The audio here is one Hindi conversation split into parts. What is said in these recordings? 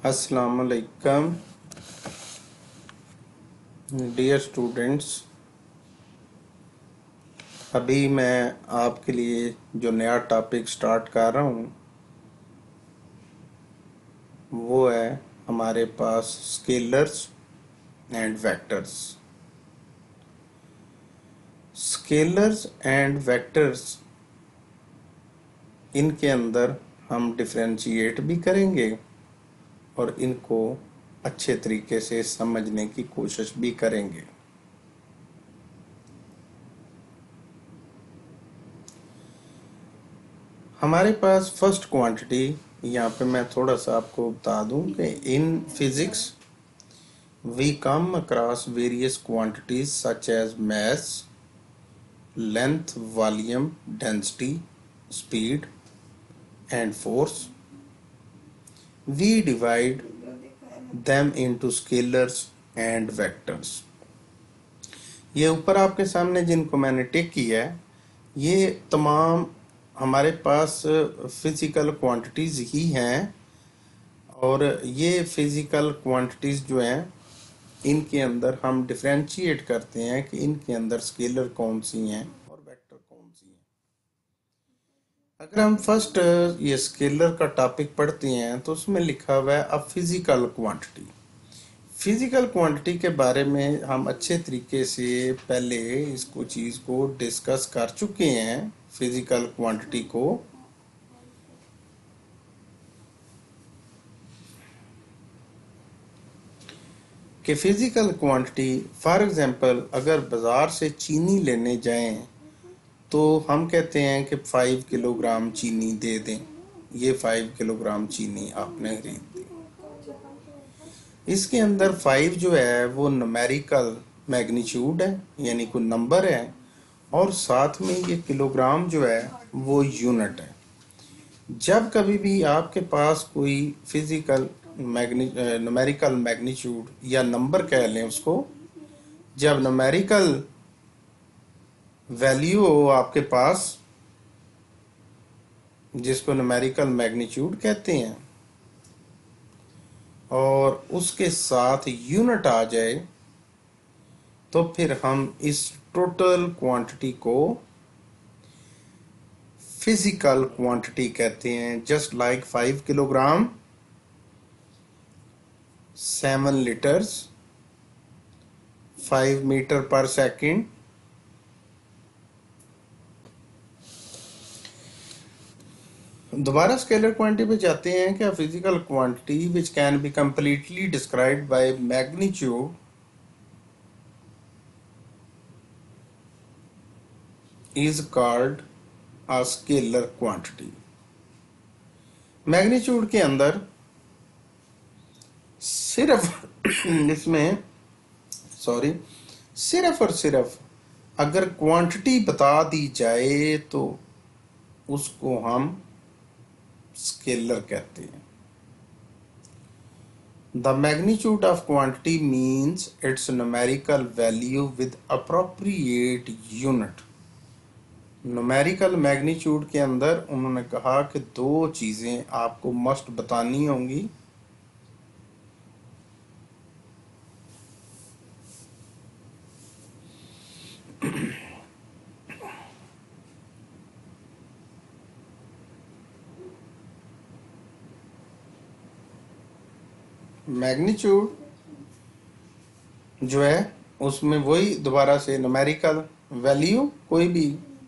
अस्सलामुअलैकुम डियर स्टूडेंट्स। अभी मैं आपके लिए जो नया टॉपिक स्टार्ट कर रहा हूँ वो है हमारे पास scalars and vectors. Scalars and vectors, इनके अंदर हम डिफरेंशिएट भी करेंगे और इनको अच्छे तरीके से समझने की कोशिश भी करेंगे। हमारे पास फर्स्ट क्वांटिटी, यहाँ पे मैं थोड़ा सा आपको बता दूं कि in physics we come across various quantities such as mass, length, volume, density, speed and force. We divide them into scalars and vectors. ये ऊपर आपके सामने जिनको मैंने टिक किया है, ये तमाम हमारे पास फिजिकल क्वांटिटीज ही हैं और ये फिजिकल क्वांटिटीज जो हैं इनके अंदर हम डिफरेंशिएट करते हैं कि इनके अंदर स्केलर कौन सी हैं और वेक्टर कौन सी हैं। अगर हम फर्स्ट ये स्केलर का टॉपिक पढ़ते हैं तो उसमें लिखा हुआ है a physical quantity. Physical quantity के बारे में हम अच्छे तरीके से पहले इसको चीज़ को डिस्कस कर चुके हैं। फिजिकल क्वांटिटी को कि फिजिकल क्वांटिटी फॉर एग्जांपल अगर बाज़ार से चीनी लेने जाएं तो हम कहते हैं कि 5 किलोग्राम चीनी दे दें, ये 5 किलोग्राम चीनी आपने खरीद दी। इसके अंदर 5 जो है वो न्यूमेरिकल मैग्नीट्यूड है, यानी कोई नंबर है, और साथ में ये किलोग्राम जो है वो यूनिट है। जब कभी भी आपके पास कोई फिजिकल न्यूमेरिकल मैग्नीट्यूड या नंबर कह लें उसको, जब न्यूमेरिकल वैल्यू हो आपके पास जिसको न्यूमेरिकल मैग्नीट्यूड कहते हैं और उसके साथ यूनिट आ जाए तो फिर हम इस टोटल क्वांटिटी को फिजिकल क्वांटिटी कहते हैं। Just like 5 kilogram, 7 litres, 5 metre per second. दोबारा स्केलर क्वांटिटी पे जाते हैं कि physical quantity which can be completely described by magnitude is called a scalar quantity. Magnitude के अंदर सिर्फ इसमें सिर्फ और सिर्फ अगर क्वांटिटी बता दी जाए तो उसको हम स्केलर कहते हैं। The magnitude of quantity means its numerical value with appropriate unit. Numerical magnitude के अंदर उन्होंने कहा कि दो चीजें आपको मस्ट बतानी होंगी। मैग्नीट्यूड जो है उसमें वही दोबारा से न्यूमेरिकल वैल्यू कोई भी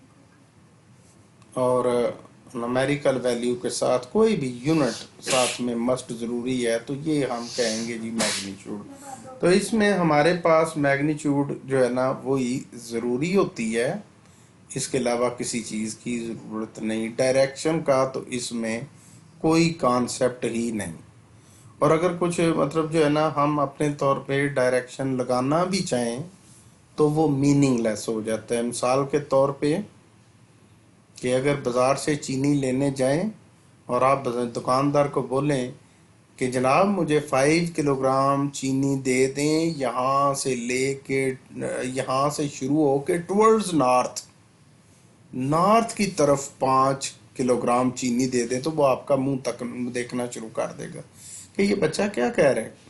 और न्यूमेरिकल वैल्यू के साथ कोई भी यूनिट साथ में मस्ट ज़रूरी है, तो ये हम कहेंगे जी मैग्नीट्यूड। तो इसमें हमारे पास मैग्नीट्यूड जो है ना वही ज़रूरी होती है, इसके अलावा किसी चीज़ की ज़रूरत नहीं। डायरेक्शन का तो इसमें कोई कॉन्सेप्ट ही नहीं, और अगर कुछ मतलब जो है ना हम अपने तौर पे डायरेक्शन लगाना भी चाहें तो वो मीनिंगलेस हो जाता है। मिसाल के तौर पे कि अगर बाज़ार से चीनी लेने जाएं और आप दुकानदार को बोलें कि जनाब मुझे 5 किलोग्राम चीनी दे दें, यहाँ से लेके यहाँ से शुरू होके टुवर्ड्स नॉर्थ की तरफ 5 किलोग्राम चीनी दे दें, तो वो आपका मुंह तक देखना शुरू कर देगा कि ये बच्चा क्या कह रहा है।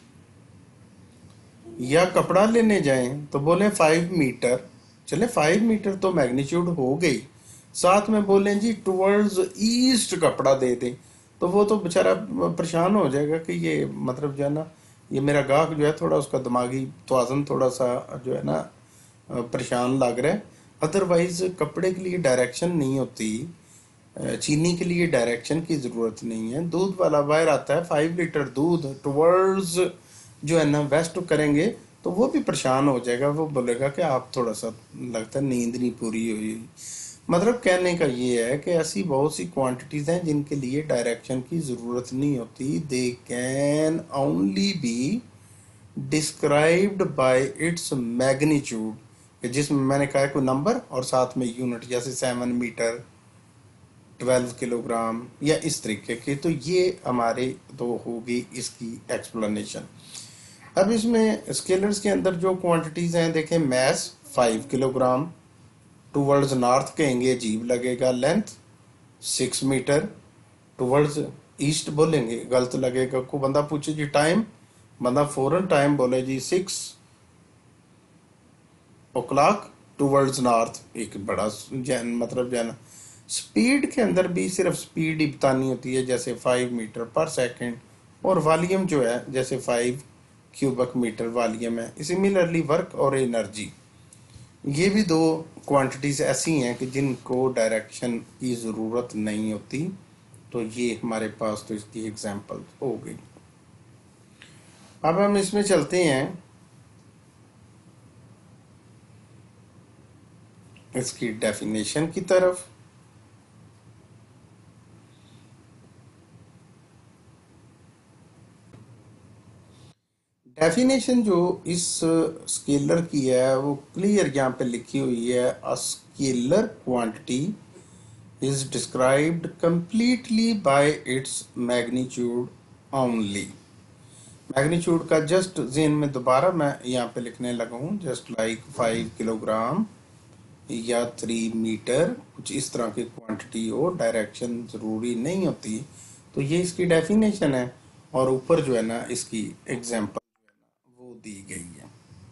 या कपड़ा लेने जाएं तो बोले 5 मीटर, चले 5 मीटर तो मैग्नीट्यूड हो गई, साथ में बोलें जी टुवर्ड्स ईस्ट कपड़ा दे दें, तो वो तो बेचारा परेशान हो जाएगा कि ये मतलब जो है ना, ये मेरा गाहक जो है थोड़ा उसका दिमागी तवाज़ुन थोड़ा सा जो है ना परेशान लग रहा है। अदरवाइज कपड़े के लिए डायरेक्शन नहीं होती, चीनी के लिए डायरेक्शन की ज़रूरत नहीं है। दूध वाला बाहर आता है 5 लीटर दूध टुवर्ड्स जो है ना वेस्ट करेंगे, तो वो भी परेशान हो जाएगा, वो बोलेगा कि आप थोड़ा सा लगता है नींद नहीं पूरी हुई। मतलब कहने का ये है कि ऐसी बहुत सी क्वांटिटीज़ हैं जिनके लिए डायरेक्शन की ज़रूरत नहीं होती, they can only be described by its magnitude, जिसमें मैंने कहा है कोई नंबर और साथ में यूनिट, जैसे 7 मीटर, 12 किलोग्राम या इस तरीके के। तो ये हमारे तो होगी इसकी एक्सप्लेनेशन। अब इसमें स्केलर्स के अंदर जो क्वांटिटीज हैं देखें, मैस 5 किलोग्राम, टूवर्ड्स नॉर्थ कहेंगे अजीब लगेगा, लेंथ 6 मीटर, टूवर्ड्स ईस्ट बोलेंगे गलत लगेगा। को बंदा पूछे जी टाइम, बंदा फौरन टाइम बोले जी 6 o'clock टूवर्ड्स नॉर्थ, एक बड़ा मतलब जो है ना। स्पीड के अंदर भी सिर्फ स्पीड ही बतानी होती है, जैसे 5 मीटर पर सेकेंड, और वॉल्यूम जो है जैसे 5 क्यूबिक मीटर वॉल्यूम है। सिमिलरली वर्क और एनर्जी, ये भी दो क्वांटिटीज ऐसी हैं कि जिनको डायरेक्शन की ज़रूरत नहीं होती। तो ये हमारे पास तो इसकी एग्जांपल हो गई। अब हम इसमें चलते हैं इसकी डेफिनेशन की तरफ। डेफिनेशन जो इस स्केलर की है वो क्लियर यहाँ पे लिखी हुई है, a scalar quantity is described completely by its magnitude only. Magnitude का जस्ट जेन में दोबारा मैं यहाँ पे लिखने लगा हूँ, जस्ट लाइक 5 किलोग्राम या 3 मीटर, कुछ इस तरह की क्वांटिटी हो, डायरेक्शन जरूरी नहीं होती। तो ये इसकी डेफिनेशन है, और ऊपर जो है ना इसकी एग्जांपल वो दी गई है।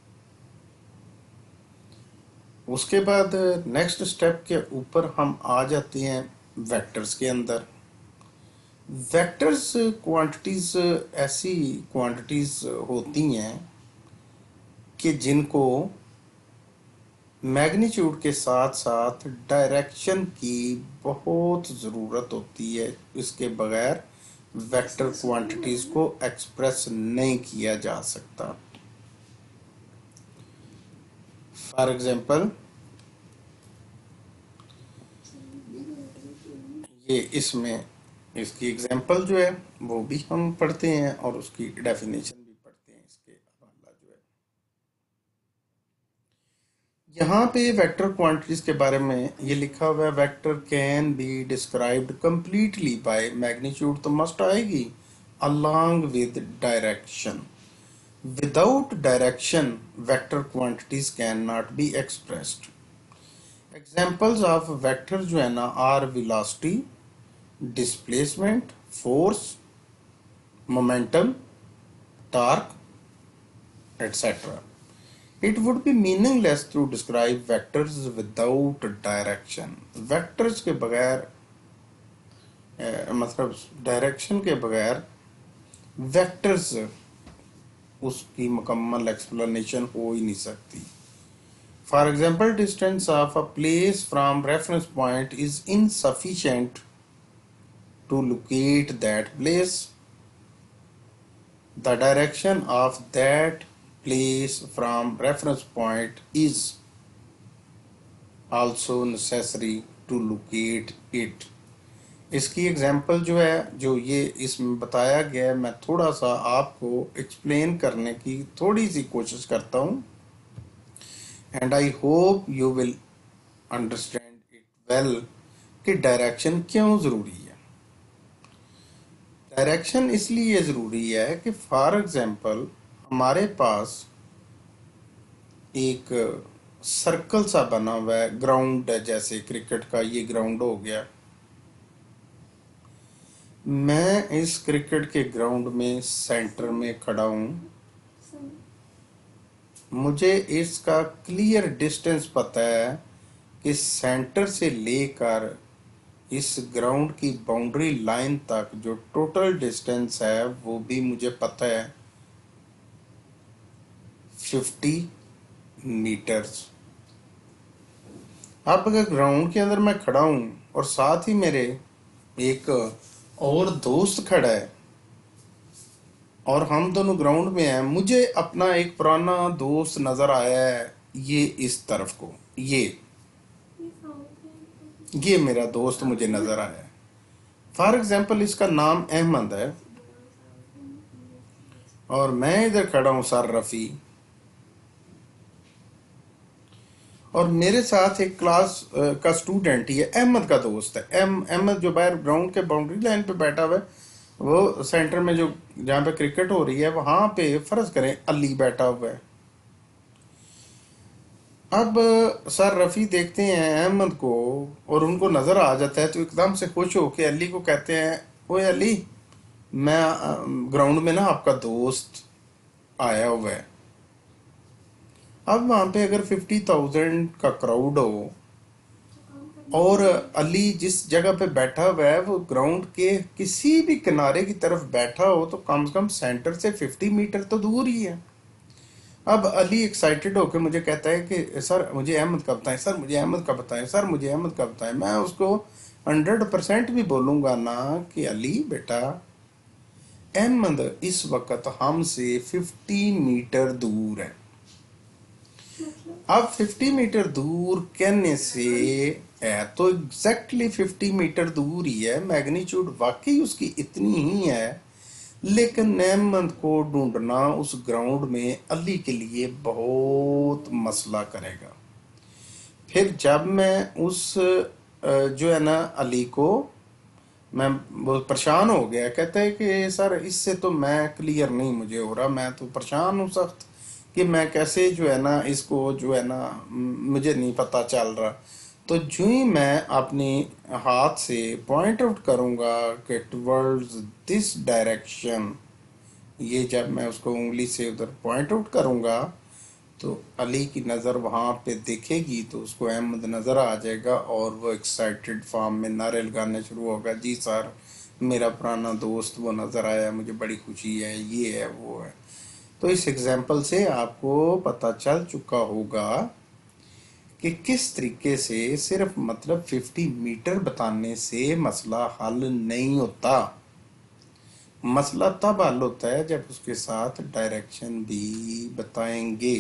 उसके बाद नेक्स्ट स्टेप के ऊपर हम आ जाते हैं वेक्टर्स के अंदर। वेक्टर्स क्वांटिटीज ऐसी क्वांटिटीज होती हैं कि जिनको मैग्नीट्यूड के साथ साथ डायरेक्शन की बहुत ज़रूरत होती है, इसके बगैर वेक्टर क्वांटिटीज को एक्सप्रेस नहीं किया जा सकता। फॉर एग्जांपल ये इसमें इसकी एग्जांपल जो है वो भी हम पढ़ते हैं और उसकी डेफिनेशन भी पढ़ते हैं। इसके हवाला जो है यहाँ पे वेक्टर क्वांटिटीज के बारे में ये लिखा हुआ है, vector can be described completely by magnitude, तो मस्ट आएगी along with direction. Without direction, vector quantities cannot be expressed. Examples of vector जो है ना are velocity, displacement, force, momentum, torque, etc. It would be meaningless to describe vectors without direction. Vectors के बगैर मतलब डायरेक्शन के बगैर वेक्टर्स उसकी मुकम्मल एक्सप्लेनेशन हो ही नहीं सकती। For example, distance of a place from reference point is insufficient to locate that place. The direction of that place from reference point is also necessary to locate it. इसकी एग्जाम्पल जो है जो ये इसमें बताया गया है, मैं थोड़ा सा आपको एक्सप्लेन करने की थोड़ी सी कोशिश करता हूँ, and I hope you will understand it well कि डायरेक्शन क्यों ज़रूरी है। डायरेक्शन इसलिए ज़रूरी है कि फॉर एग्जाम्पल हमारे पास एक सर्कल सा बना हुआ है, ग्राउंड है, जैसे क्रिकेट का ये ग्राउंड हो गया। मैं इस क्रिकेट के ग्राउंड में सेंटर में खड़ा हूँ। मुझे इसका क्लियर डिस्टेंस पता है कि सेंटर से लेकर इस ग्राउंड की बाउंड्री लाइन तक जो टोटल डिस्टेंस है वो भी मुझे पता है, 50 मीटर्स। अब अगर ग्राउंड के अंदर मैं खड़ा हूँ और साथ ही मेरे एक और दोस्त खड़ा है और हम दोनों ग्राउंड में हैं, मुझे अपना एक पुराना दोस्त नजर आया है, ये इस तरफ को, ये मेरा दोस्त मुझे नजर आया है। फॉर एग्जाम्पल इसका नाम अहमद है और मैं इधर खड़ा हूँ सर रफ़ी, और मेरे साथ एक क्लास का स्टूडेंट, ये अहमद का दोस्त है। अहमद जो बाहर ग्राउंड के बाउंड्री लाइन पे बैठा हुआ है, वो सेंटर में जो जहाँ पे क्रिकेट हो रही है वहां पे फर्ज करें अली बैठा हुआ है। अब सर रफ़ी देखते हैं अहमद को और उनको नज़र आ जाता है तो एकदम से खुश होके अली को कहते हैं, ओए अली, मैं ग्राउंड में ना आपका दोस्त आया हुआ है। अब वहां पे अगर 50,000 का क्राउड हो और अली जिस जगह पे बैठा हुआ है वो ग्राउंड के किसी भी किनारे की तरफ बैठा हो तो कम से कम सेंटर से 50 मीटर तो दूर ही है। अब अली एक्साइटेड होकर मुझे कहता है कि सर मुझे अहमद का बताएं, सर मुझे अहमद का बताएं, सर मुझे अहमद का बताएं। मैं उसको 100% भी बोलूंगा ना कि अली बेटा, अहमद इस वक्त हमसे 50 मीटर दूर है। अब 50 मीटर दूर कहने से है तो एग्जैक्टली 50 मीटर दूर ही है, मैग्नीट्यूड वाकई उसकी इतनी ही है, लेकिन अहमद को ढूंढना उस ग्राउंड में अली के लिए बहुत मसला करेगा। फिर जब मैं उस जो है ना अली को, मैं बहुत परेशान हो गया, कहता है कि सर इससे तो मैं क्लियर नहीं मुझे हो रहा, मैं तो परेशान हूँ सख्त कि मैं कैसे जो है ना इसको जो है ना मुझे नहीं पता चल रहा। तो जो ही मैं अपनी हाथ से पॉइंट आउट करूंगा कि टुवर्ड्स दिस डायरेक्शन, ये जब मैं उसको उंगली से उधर पॉइंट आउट करूंगा तो अली की नज़र वहां पे दिखेगी तो उसको अहमद नज़र आ जाएगा और वो एक्साइटेड फॉर्म में नारे लगाने शुरू होगा, जी सर मेरा पुराना दोस्त वो नज़र आया, मुझे बड़ी खुशी है, ये है वो है। तो इस एग्जाम्पल से आपको पता चल चुका होगा कि किस तरीके से सिर्फ मतलब 50 मीटर बताने से मसला हल नहीं होता। मसला तब हल होता है जब उसके साथ डायरेक्शन भी बताएंगे।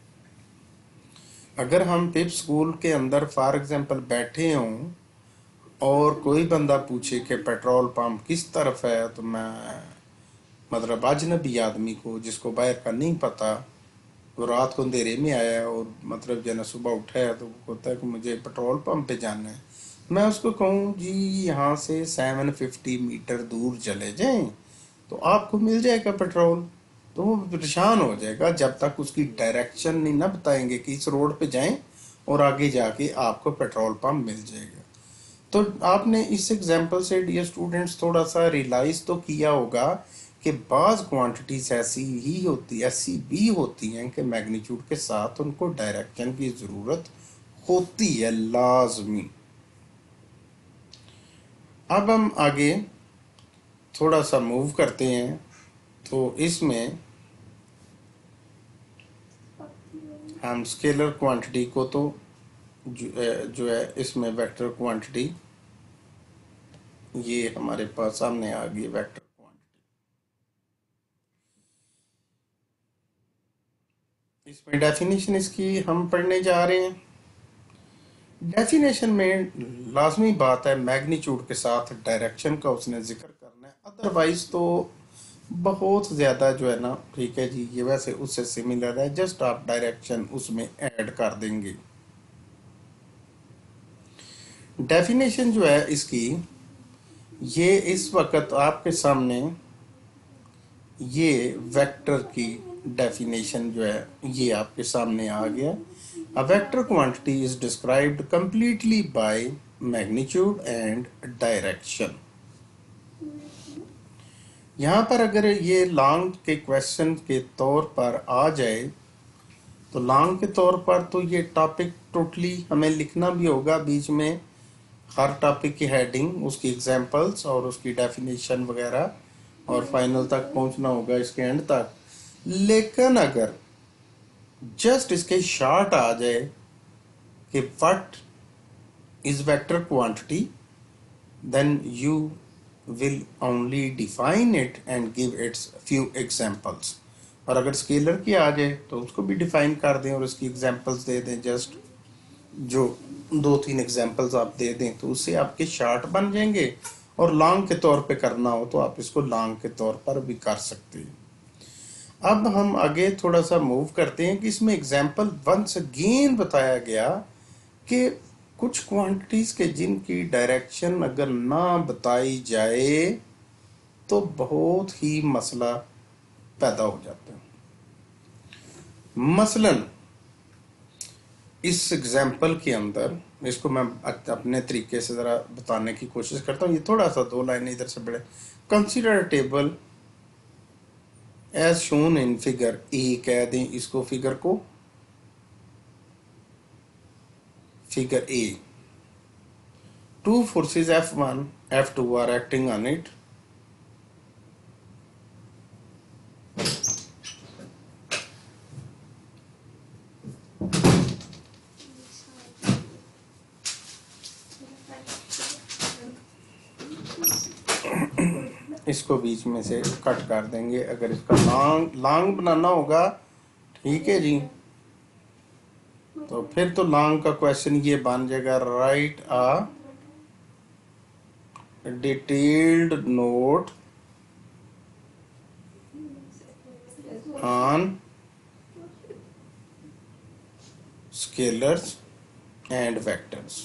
अगर हम पिप स्कूल के अंदर फॉर एग्जांपल बैठे हों और कोई बंदा पूछे कि पेट्रोल पंप किस तरफ है, तो मैं मतलब अजनबी आदमी को जिसको बाहर का नहीं पता, वो रात को अंधेरे में आया और मतलब जो है ना सुबह उठा है तो वो कहता है कि मुझे पेट्रोल पंप पे जाना है, मैं उसको कहूँ जी यहाँ से 750 मीटर दूर चले जाएं तो आपको मिल जाएगा पेट्रोल, तो वो परेशान हो जाएगा जब तक उसकी डायरेक्शन नहीं ना बताएंगे कि इस रोड पे जाएं और आगे जाके आपको पेट्रोल पंप मिल जाएगा। तो आपने इस एग्जाम्पल से डियर स्टूडेंट्स थोड़ा सा रियलाइज तो किया होगा कि बाज क्वांटिटीज ऐसी भी होती हैं कि मैग्नीट्यूड के साथ उनको डायरेक्शन की जरूरत होती है लाजमी। अब हम आगे थोड़ा सा मूव करते हैं, तो इसमें हम स्केलर क्वांटिटी को तो जो है इसमें वेक्टर क्वांटिटी, ये हमारे पास सामने आ गई वेक्टर क्वांटिटी। इसमें डेफिनेशन इसकी हम पढ़ने जा रहे हैं। डेफिनेशन में लाजमी बात है मैग्नीट्यूड के साथ डायरेक्शन का उसने जिक्र करना है, अदरवाइज तो बहुत ज़्यादा जो है ना, ठीक है जी ये वैसे उससे सिमिलर है, जस्ट आप डायरेक्शन उसमें ऐड कर देंगे। डेफिनेशन जो है इसकी, ये इस वक्त आपके सामने ये वेक्टर की डेफिनेशन जो है ये आपके सामने आ गया। A vector quantity is described completely by magnitude and direction. यहाँ पर अगर ये लॉन्ग के क्वेश्चन के तौर पर आ जाए तो लॉन्ग के तौर पर तो ये टॉपिक टोटली हमें लिखना भी होगा, बीच में हर टॉपिक की हेडिंग, उसकी एग्जांपल्स और उसकी डेफिनेशन वगैरह, और फाइनल तक पहुंचना होगा, इसके एंड तक। लेकिन अगर जस्ट इसके शॉर्ट आ जाए कि what is vector quantity, then you will only define it and give its few examples। और अगर स्केलर की आ जाए तो उसको भी डिफाइन कर दें और उसकी एग्जांपल्स दे दें, जस्ट जो 2-3 एग्जांपल्स आप दे दें तो उससे आपके शार्ट बन जाएंगे। और लॉन्ग के तौर पे करना हो तो आप इसको लॉन्ग के तौर पर भी कर सकते हैं। अब हम आगे थोड़ा सा मूव करते हैं कि इसमें एग्जांपल वंस अगेन बताया गया कि कुछ क्वांटिटीज के जिनकी डायरेक्शन अगर ना बताई जाए तो बहुत ही मसला पैदा हो जाता है। मसलन इस एग्जाम्पल के अंदर, इसको मैं अपने तरीके से ज़रा बताने की कोशिश करता हूँ। ये थोड़ा सा 2 लाइन इधर से बढ़े। Consider table as shown in figure A, कह दें इसको फिगर को, figure A. Two forces F1, F2 are acting on it. इसको बीच में से कट कर देंगे। अगर इसका लॉन्ग बनाना होगा, ठीक है जी, तो फिर तो लॉन्ग का क्वेश्चन ये बन जाएगा, write a detailed note on scalars and vectors.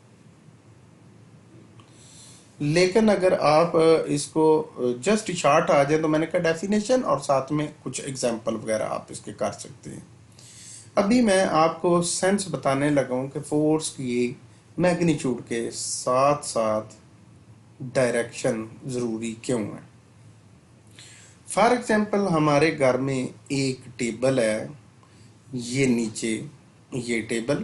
लेकिन अगर आप इसको जस्ट शॉर्ट आ जाए तो मैंने कहा डेफिनेशन और साथ में कुछ एग्जांपल वगैरह आप इसके कर सकते हैं। अभी मैं आपको सेंस बताने लगा हूं कि फोर्स की मैग्नीट्यूड के साथ साथ डायरेक्शन ज़रूरी क्यों है। फॉर एग्जांपल हमारे घर में एक टेबल है, ये नीचे ये टेबल,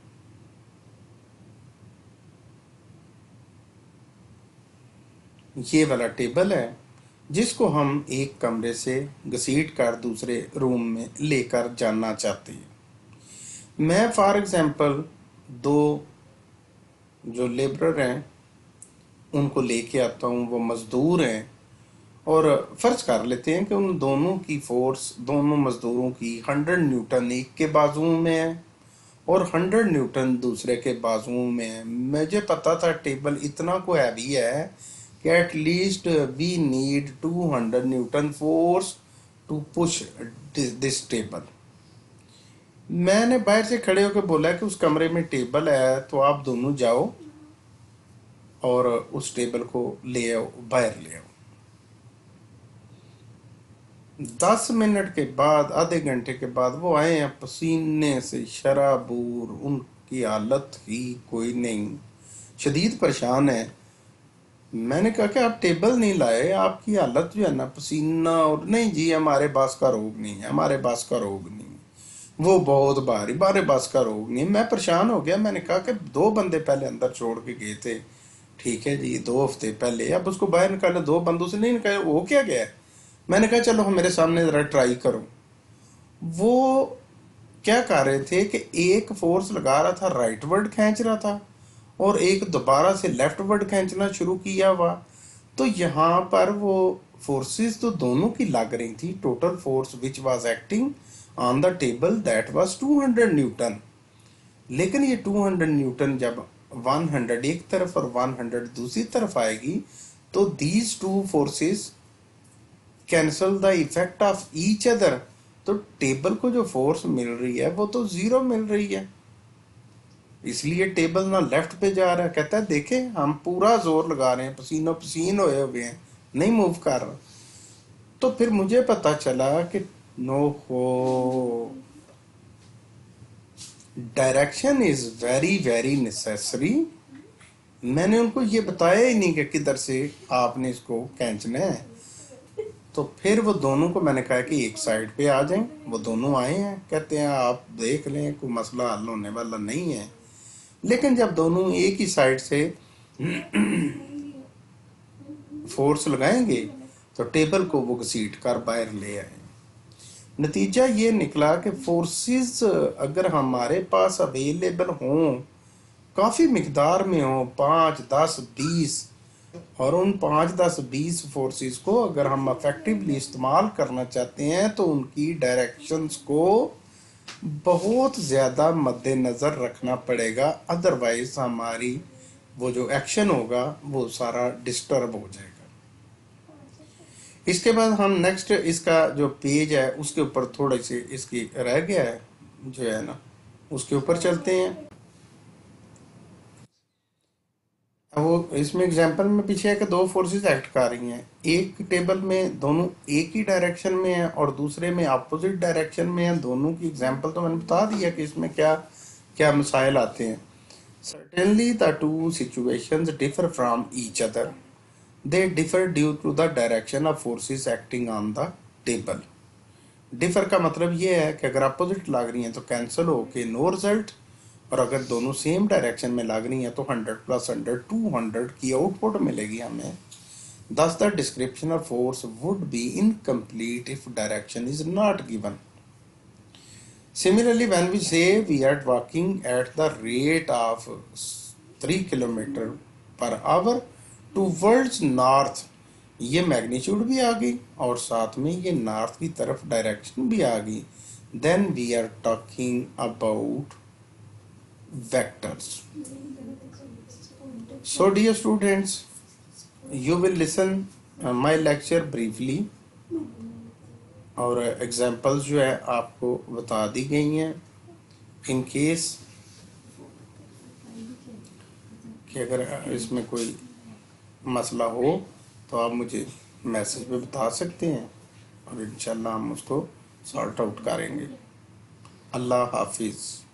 ये वाला टेबल है जिसको हम एक कमरे से घसीट कर दूसरे रूम में लेकर जाना चाहते हैं। मैं फॉर एग्जांपल 2 जो लेबरर हैं उनको लेके आता हूँ, वो मजदूर हैं, और फर्ज कर लेते हैं कि उन दोनों की फोर्स, दोनों मजदूरों की 100 न्यूटन एक के बाजुओं में है और 100 न्यूटन दूसरे के बाजुओं में है। मुझे पता था टेबल इतना को हैवी है कि at least we need 200 newton force to push this table. मैंने बाहर से खड़े होकर बोला कि उस कमरे में टेबल है तो आप दोनों जाओ और उस टेबल को ले आओ, बाहर ले आओ। 10 मिनट के बाद, आधे घंटे के बाद वो आए हैं पसीने से शराबूर, उनकी हालत ही कोई नहीं, शदीद परेशान है। मैंने कहा कि आप टेबल नहीं लाए, आपकी हालत जो है ना पसीना, और नहीं जी हमारे बास का रोग नहीं है, हमारे बास का रोग नहीं है, वो बहुत भारी, हमारे बास का रोग नहीं है। मैं परेशान हो गया। मैंने कहा कि 2 बंदे पहले अंदर छोड़ के गए थे, ठीक है जी, 2 हफ्ते पहले, अब उसको बाहर निकाले, 2 बंदों से नहीं निकाले, वो क्या गया है। मैंने कहा चलो मेरे सामने जरा ट्राई करो। वो क्या कर रहे थे कि एक फोर्स लगा रहा था, राइट वर्ड खींच रहा था, और एक दोबारा से लेफ्ट वर्ड खींचना शुरू किया हुआ। तो यहाँ पर वो फोर्सेस तो दोनों की लग रही थी। Total force which was acting on the table that was 200 newton. लेकिन ये 200 न्यूटन जब 100 एक तरफ और 100 दूसरी तरफ आएगी तो these 2 forces cancel the effect of each other. तो टेबल को जो फोर्स मिल रही है वो तो 0 मिल रही है, इसलिए टेबल ना लेफ्ट पे जा रहा है। कहता है देखे हम पूरा जोर लगा रहे हैं, पसीनो पसीन होए हुए हैं, नहीं मूव कर रहा। तो फिर मुझे पता चला कि नो हो, direction is very very necessary. मैंने उनको ये बताया ही नहीं कि किधर से आपने इसको खींचना है। तो फिर वो दोनों को मैंने कहा कि एक साइड पे आ जाएं। वो दोनों आए हैं, कहते हैं आप देख लें कोई मसला हल होने वाला नहीं है। लेकिन जब दोनों एक ही साइड से फोर्स लगाएंगे तो टेबल को वो घसीट कर बाहर ले आए। नतीजा ये निकला कि फोर्सेस अगर हमारे पास अवेलेबल हों, काफ़ी मिकदार में हो, 5, 10, 20, और उन 5, 10, 20 फोर्सेस को अगर हम अफेक्टिवली इस्तेमाल करना चाहते हैं तो उनकी डायरेक्शंस को बहुत ज़्यादा मद्देनज़र रखना पड़ेगा, अदरवाइज हमारी वो जो एक्शन होगा वो सारा डिस्टर्ब हो जाएगा। इसके बाद हम नेक्स्ट इसका जो पेज है उसके ऊपर थोड़ी सी इसकी रह गया है जो है ना, उसके ऊपर चलते हैं। वो इसमें एग्जांपल में पीछे है कि दो फोर्सेस एक्ट कर रही हैं, एक टेबल में दोनों एक ही डायरेक्शन में है और दूसरे में अपोजिट डायरेक्शन में है। दोनों की एग्जांपल तो मैंने बता दिया कि इसमें क्या क्या मसाइल आते हैं। Certainly the two situations differ from each other, they differ due to the direction of forces acting on the table. Differ का मतलब ये है कि अगर अपोजिट लग रही हैं तो कैंसिल हो के नो रिजल्ट, और अगर दोनों सेम डायरेक्शन में लग रही हैं तो 100 + 100 200 की आउटपुट मिलेगी हमें। Thus the description of force would be incomplete if direction is not given. Similarly, when we say we are walking at the rate of 3 km/h towards north, ये मैग्नीट्यूड भी आ गई और साथ में ये नॉर्थ की तरफ डायरेक्शन भी आ गई, then we are talking about vectors. So dear students, you will listen my lecture briefly और एग्जांपल्स जो है आपको बता दी गई हैं। इन केस कि अगर इसमें कोई मसला हो तो आप मुझे मैसेज पे बता सकते हैं और इंशाल्लाह हम उसको सॉर्ट आउट करेंगे। अल्लाह हाफिज़।